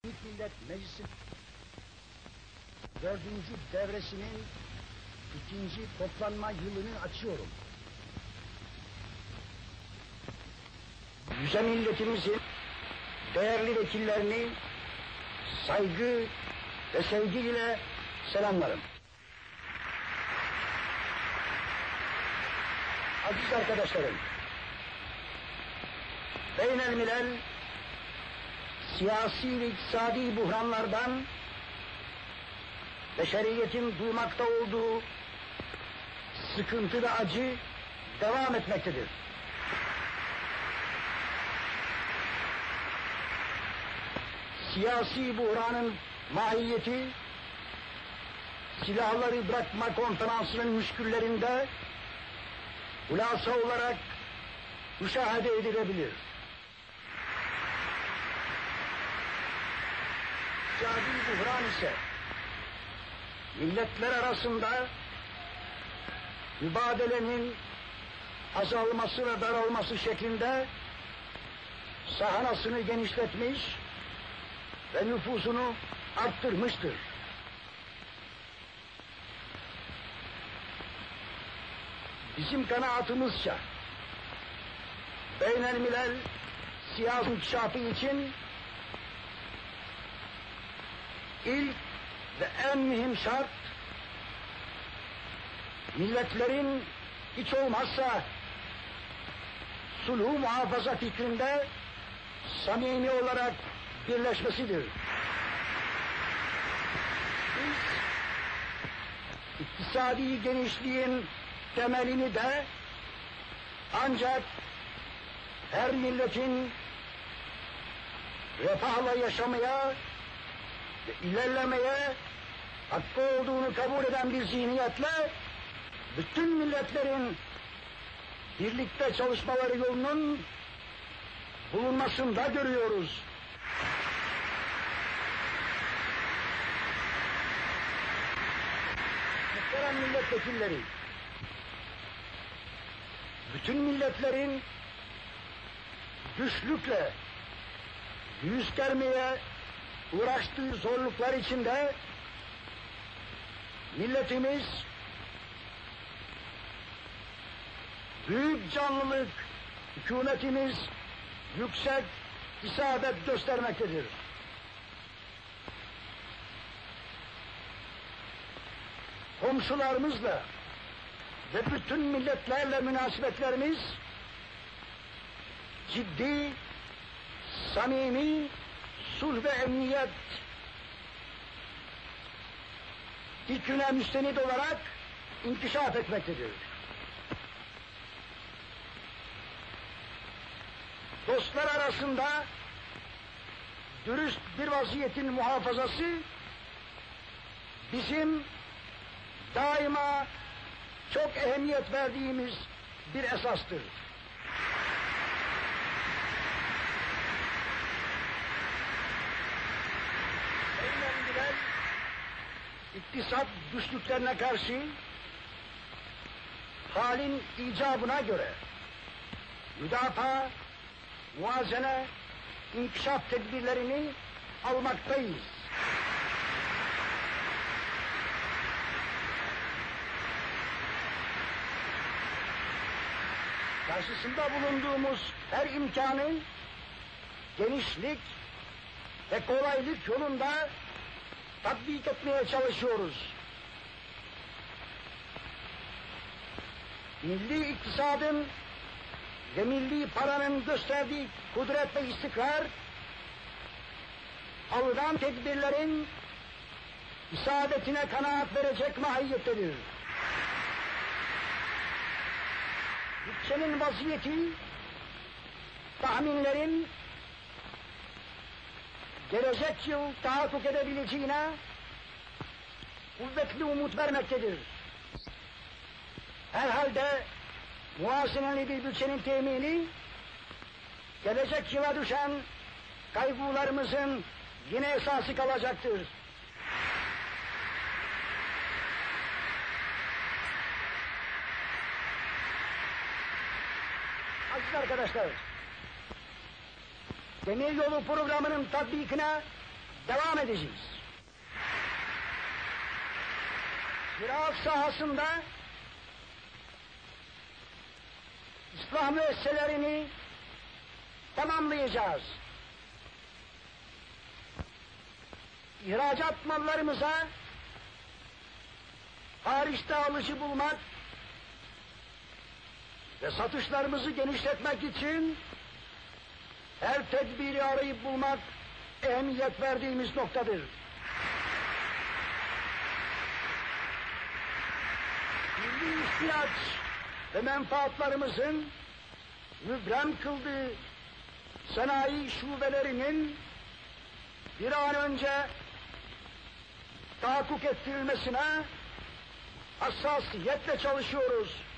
Büyük Millet Meclisi 4. devresinin 2. toplanma yılını açıyorum. Yüce milletimizin değerli vekillerini saygı ve sevgiyle selamlarım. Aziz arkadaşlarım, beynelmilel siyasi ve iktisadi buhranlardan beşeriyetin duymakta olduğu sıkıntı ve acı devam etmektedir. Siyasi buhranın mahiyeti, silahları bırakma konferansının müşküllerinde hulasa olarak müşahede edilebilir. İktisadi buhran ise milletler arasında mübadelenin azalması ve daralması şeklinde sahanasını genişletmiş ve nüfusunu arttırmıştır. Bizim kanaatimizce beynelmilel siyasi inkişafı için ilk ve en mühim şart milletlerin hiç olmazsa sulhu muhafaza fikrinde samimi olarak birleşmesidir. Biz iktisadi genişliğin temelini de ancak her milletin refahla yaşamaya ve ilerlemeye hakkı olduğunu kabul eden bir zihniyetle bütün milletlerin birlikte çalışmaları yolunun bulunmasında görüyoruz. Muhterem milletvekilleri, bütün milletlerin güçlükle yüz germeye uğraştığı zorluklar içinde milletimiz büyük canlılık, hükümetimiz yüksek isabet göstermektedir. Komşularımızla ve bütün milletlerle münasebetlerimiz ciddi, samimi, sulh ve emniyet fikrine müstenit olarak inkişaf etmektedir. Dostlar arasında dürüst bir vaziyetin muhafazası bizim daima çok ehemmiyet verdiğimiz bir esastır. Eğlendiler, iktisat güçlüklerine karşı halin icabına göre müdafaa, muvazene, inkişaf tedbirlerini almaktayız. Karşısında bulunduğumuz her imkanın genişlik ve kolaylık yolunda tatbik etmeye çalışıyoruz. Milli iktisadın ve milli paranın gösterdiği kudret ve istikrar, alınan tedbirlerin isabetine kanaat verecek mahiyettedir. Bütçenin vaziyeti, tahminlerin gelecek yıl tahakkuk edebileceğine kuvvetli umut vermektedir. Herhalde muazeneli bir bütçenin temini, gelecek yıla düşen kaygılarımızın yine esası kalacaktır. Aziz arkadaşlar, Demiryolu programının tatbikine devam edeceğiz. Ziraat sahasında İslah müesseselerini tamamlayacağız. İhracat mallarımıza hariçte alıcı bulmak ve satışlarımızı genişletmek için her tedbiri arayıp bulmak ehemmiyet verdiğimiz noktadır. Milli ihtiyaç ve menfaatlarımızın mübrem kıldığı sanayi şubelerinin bir an önce tahakkuk ettirilmesine hassasiyetle çalışıyoruz.